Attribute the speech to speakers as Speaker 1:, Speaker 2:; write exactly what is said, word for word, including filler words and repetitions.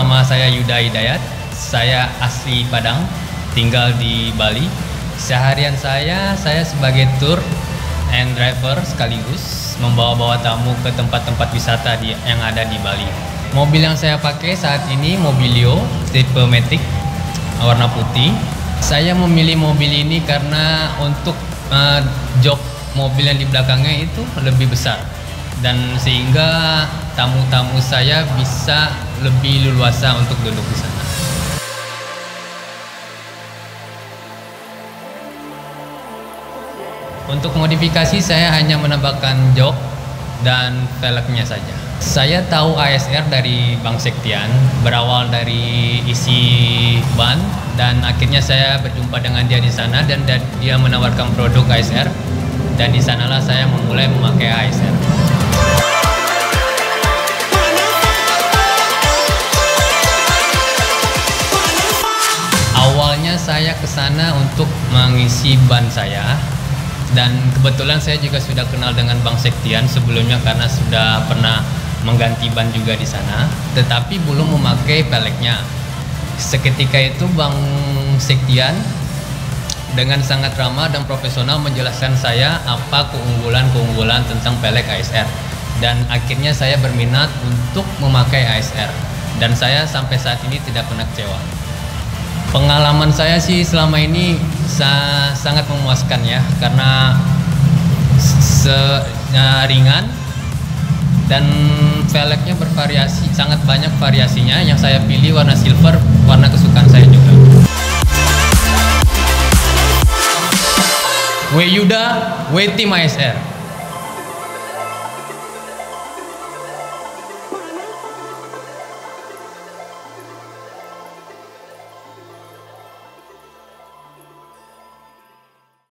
Speaker 1: nama saya Yuda Hidayat. Saya asli Padang, tinggal di Bali. Seharian saya, saya sebagai tour and driver sekaligus membawa-bawa tamu ke tempat-tempat wisata di, yang ada di Bali. Mobil yang saya pakai saat ini Mobilio tipe Matic warna putih. Saya memilih mobil ini karena untuk uh, jok mobil yang di belakangnya itu lebih besar, dan sehingga tamu-tamu saya bisa lebih leluasa untuk duduk di sana. Untuk modifikasi saya hanya menambahkan jok dan velgnya saja. Saya tahu A S R dari Bang Sektian, berawal dari isi ban, dan akhirnya saya berjumpa dengan dia di sana dan dia menawarkan produk A S R, dan di sanalah saya memulai memakai A S R. Awalnya saya ke sana untuk mengisi ban saya, dan kebetulan saya juga sudah kenal dengan Bang Sektian sebelumnya karena sudah pernah mengganti ban juga di sana, tetapi belum memakai peleknya. Seketika itu Bang Sektian dengan sangat ramah dan profesional menjelaskan saya apa keunggulan-keunggulan tentang pelek A S R, dan akhirnya saya berminat untuk memakai A S R, dan saya sampai saat ini tidak pernah kecewa. Pengalaman saya sih selama ini sa sangat memuaskan ya, karena se ya, ringan dan velgnya bervariasi, sangat banyak variasinya. Yang saya pilih warna silver, warna kesukaan saya juga. We Yuda, we Tim A S R.